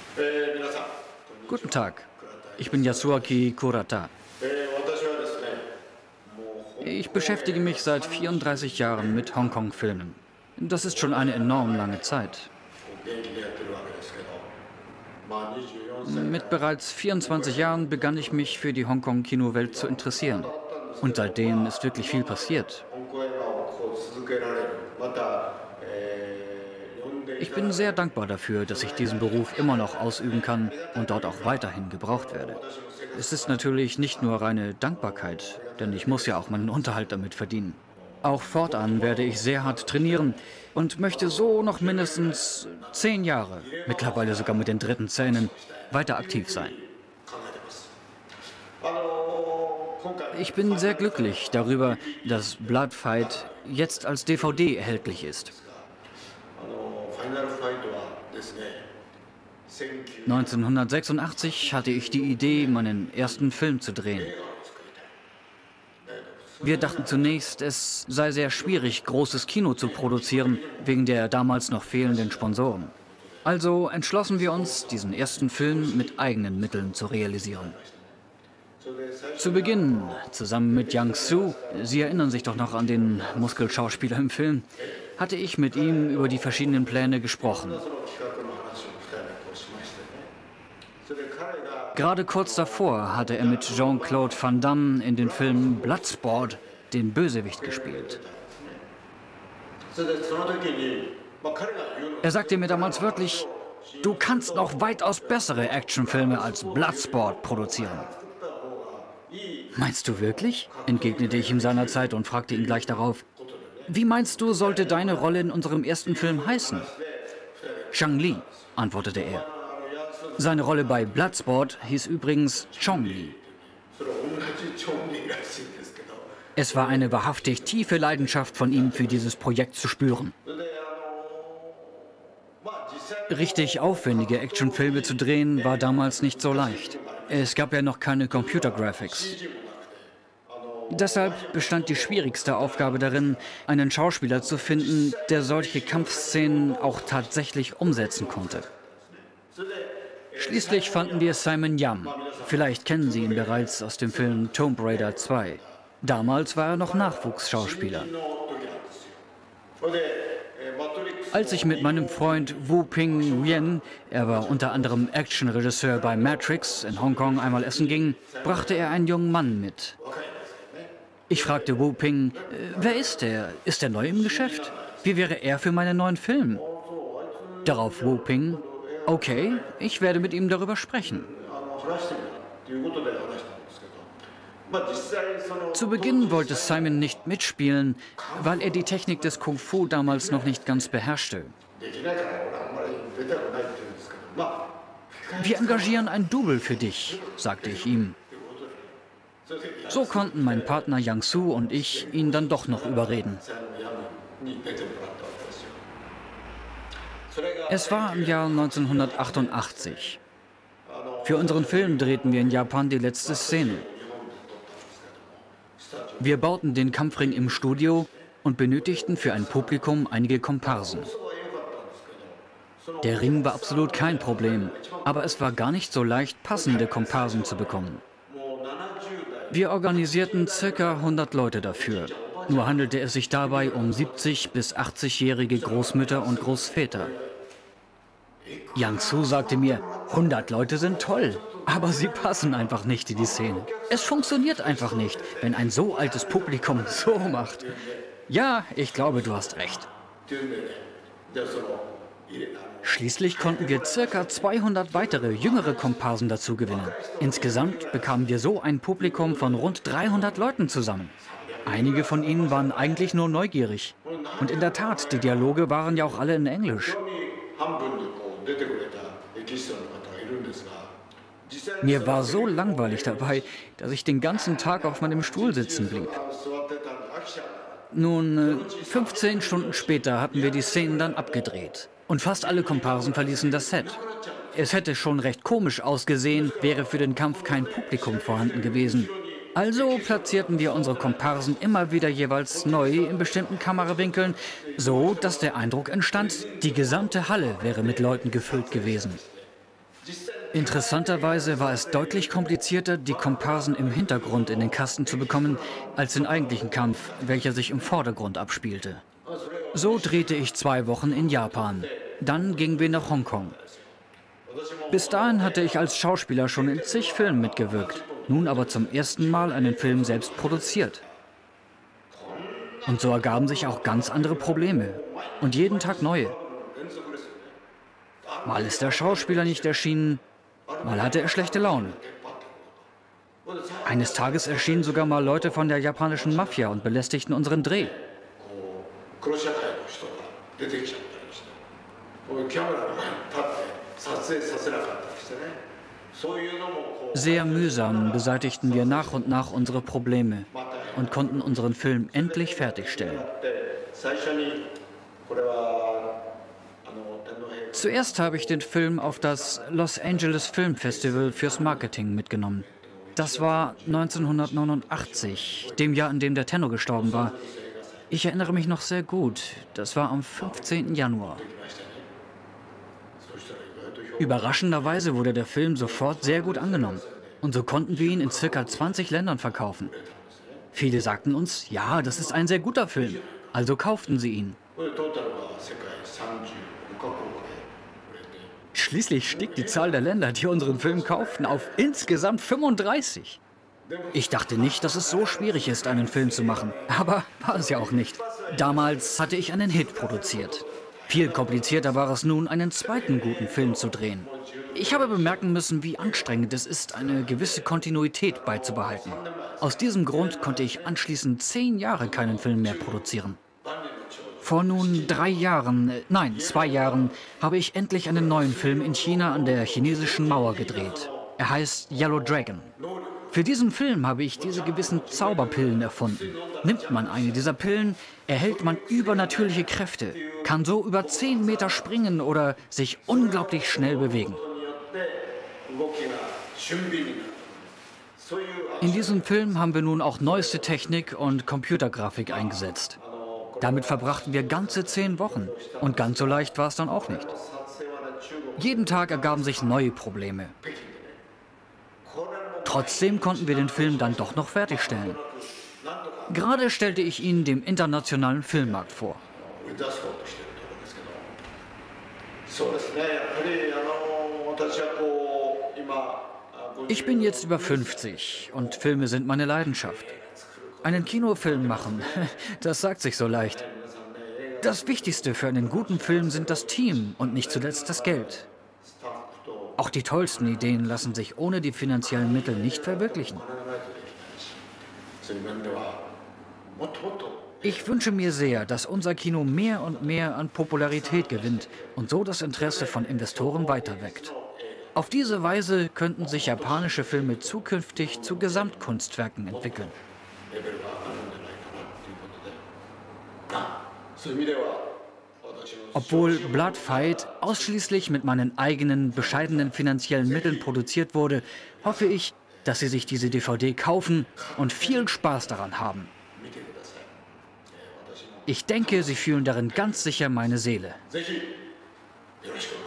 Guten Tag, ich bin Yasuaki Kurata. Ich beschäftige mich seit 34 Jahren mit Hongkong-Filmen. Das ist schon eine enorm lange Zeit. Mit bereits 24 Jahren begann ich mich für die Hongkong-Kinowelt zu interessieren. Und seitdem ist wirklich viel passiert. Ich bin sehr dankbar dafür, dass ich diesen Beruf immer noch ausüben kann und dort auch weiterhin gebraucht werde. Es ist natürlich nicht nur reine Dankbarkeit, denn ich muss ja auch meinen Unterhalt damit verdienen. Auch fortan werde ich sehr hart trainieren und möchte so noch mindestens 10 Jahre, mittlerweile sogar mit den dritten Zähnen, weiter aktiv sein. Ich bin sehr glücklich darüber, dass Blood Fight jetzt als DVD erhältlich ist. 1986 hatte ich die Idee, meinen ersten Film zu drehen. Wir dachten zunächst, es sei sehr schwierig, großes Kino zu produzieren, wegen der damals noch fehlenden Sponsoren. Also entschlossen wir uns, diesen ersten Film mit eigenen Mitteln zu realisieren. Zu Beginn, zusammen mit Yang Su, Sie erinnern sich doch noch an den Muskelschauspieler im Film, hatte ich mit ihm über die verschiedenen Pläne gesprochen. Gerade kurz davor hatte er mit Jean-Claude Van Damme in den Film Bloodsport den Bösewicht gespielt. Er sagte mir damals wörtlich, du kannst noch weitaus bessere Actionfilme als Bloodsport produzieren. Meinst du wirklich? Entgegnete ich ihm seinerzeit und fragte ihn gleich darauf, wie meinst du, sollte deine Rolle in unserem ersten Film heißen? Shang Li, antwortete er. Seine Rolle bei Bloodsport hieß übrigens Chong Li. Es war eine wahrhaftig tiefe Leidenschaft von ihm, für dieses Projekt zu spüren. Richtig aufwendige Actionfilme zu drehen, war damals nicht so leicht. Es gab ja noch keine Computer Graphics. Deshalb bestand die schwierigste Aufgabe darin, einen Schauspieler zu finden, der solche Kampfszenen auch tatsächlich umsetzen konnte. Schließlich fanden wir Simon Yam. Vielleicht kennen Sie ihn bereits aus dem Film Tomb Raider 2. Damals war er noch Nachwuchsschauspieler. Als ich mit meinem Freund Wu Ping Nguyen, er war unter anderem Actionregisseur bei Matrix, in Hongkong einmal essen ging, brachte er einen jungen Mann mit. Ich fragte Wu Ping, wer ist er? Ist er neu im Geschäft? Wie wäre er für meinen neuen Film? Darauf Wu Ping, okay, ich werde mit ihm darüber sprechen. Zu Beginn wollte Simon nicht mitspielen, weil er die Technik des Kung Fu damals noch nicht ganz beherrschte. Wir engagieren ein Double für dich, sagte ich ihm. So konnten mein Partner Yang Su und ich ihn dann doch noch überreden. Es war im Jahr 1988. Für unseren Film drehten wir in Japan die letzte Szene. Wir bauten den Kampfring im Studio und benötigten für ein Publikum einige Komparsen. Der Ring war absolut kein Problem, aber es war gar nicht so leicht, passende Komparsen zu bekommen. Wir organisierten ca. 100 Leute dafür. Nur handelte es sich dabei um 70- bis 80-jährige Großmütter und Großväter. Yang Su sagte mir, 100 Leute sind toll, aber sie passen einfach nicht in die Szene. Es funktioniert einfach nicht, wenn ein so altes Publikum so macht. Ja, ich glaube, du hast recht. Schließlich konnten wir ca. 200 weitere jüngere Komparsen dazu gewinnen. Insgesamt bekamen wir so ein Publikum von rund 300 Leuten zusammen. Einige von ihnen waren eigentlich nur neugierig. Und in der Tat, die Dialoge waren ja auch alle in Englisch. Mir war so langweilig dabei, dass ich den ganzen Tag auf meinem Stuhl sitzen blieb. Nun, 15 Stunden später hatten wir die Szenen dann abgedreht. Und fast alle Komparsen verließen das Set. Es hätte schon recht komisch ausgesehen, wäre für den Kampf kein Publikum vorhanden gewesen. Also platzierten wir unsere Komparsen immer wieder jeweils neu in bestimmten Kamerawinkeln, so dass der Eindruck entstand, die gesamte Halle wäre mit Leuten gefüllt gewesen. Interessanterweise war es deutlich komplizierter, die Komparsen im Hintergrund in den Kasten zu bekommen, als den eigentlichen Kampf, welcher sich im Vordergrund abspielte. So drehte ich 2 Wochen in Japan. Dann gingen wir nach Hongkong. Bis dahin hatte ich als Schauspieler schon in zig Filmen mitgewirkt, nun aber zum ersten Mal einen Film selbst produziert. Und so ergaben sich auch ganz andere Probleme und jeden Tag neue. Mal ist der Schauspieler nicht erschienen, mal hatte er schlechte Laune. Eines Tages erschienen sogar mal Leute von der japanischen Mafia und belästigten unseren Dreh. Sehr mühsam beseitigten wir nach und nach unsere Probleme und konnten unseren Film endlich fertigstellen. Zuerst habe ich den Film auf das Los Angeles Film Festival fürs Marketing mitgenommen. Das war 1989, dem Jahr, in dem der Tenno gestorben war. Ich erinnere mich noch sehr gut. Das war am 15. Januar. Überraschenderweise wurde der Film sofort sehr gut angenommen. Und so konnten wir ihn in ca. 20 Ländern verkaufen. Viele sagten uns, ja, das ist ein sehr guter Film. Also kauften sie ihn. Schließlich stieg die Zahl der Länder, die unseren Film kauften, auf insgesamt 35. Ich dachte nicht, dass es so schwierig ist, einen Film zu machen. Aber war es ja auch nicht. Damals hatte ich einen Hit produziert. Viel komplizierter war es nun, einen zweiten guten Film zu drehen. Ich habe bemerken müssen, wie anstrengend es ist, eine gewisse Kontinuität beizubehalten. Aus diesem Grund konnte ich anschließend 10 Jahre keinen Film mehr produzieren. Vor nun 2 Jahren, habe ich endlich einen neuen Film in China an der chinesischen Mauer gedreht. Er heißt Yellow Dragon. Für diesen Film habe ich diese gewissen Zauberpillen erfunden. Nimmt man eine dieser Pillen, erhält man übernatürliche Kräfte, kann so über 10 Meter springen oder sich unglaublich schnell bewegen. In diesem Film haben wir nun auch neueste Technik und Computergrafik eingesetzt. Damit verbrachten wir ganze 10 Wochen. Und ganz so leicht war es dann auch nicht. Jeden Tag ergaben sich neue Probleme. Trotzdem konnten wir den Film dann doch noch fertigstellen. Gerade stellte ich ihn dem internationalen Filmmarkt vor. Ich bin jetzt über 50 und Filme sind meine Leidenschaft. Einen Kinofilm machen, das sagt sich so leicht. Das Wichtigste für einen guten Film sind das Team und nicht zuletzt das Geld. Auch die tollsten Ideen lassen sich ohne die finanziellen Mittel nicht verwirklichen. Ich wünsche mir sehr, dass unser Kino mehr und mehr an Popularität gewinnt und so das Interesse von Investoren weiterweckt. Auf diese Weise könnten sich japanische Filme zukünftig zu Gesamtkunstwerken entwickeln. Obwohl Blood Fight ausschließlich mit meinen eigenen bescheidenen finanziellen Mitteln produziert wurde, hoffe ich, dass Sie sich diese DVD kaufen und viel Spaß daran haben. Ich denke, Sie fühlen darin ganz sicher meine Seele.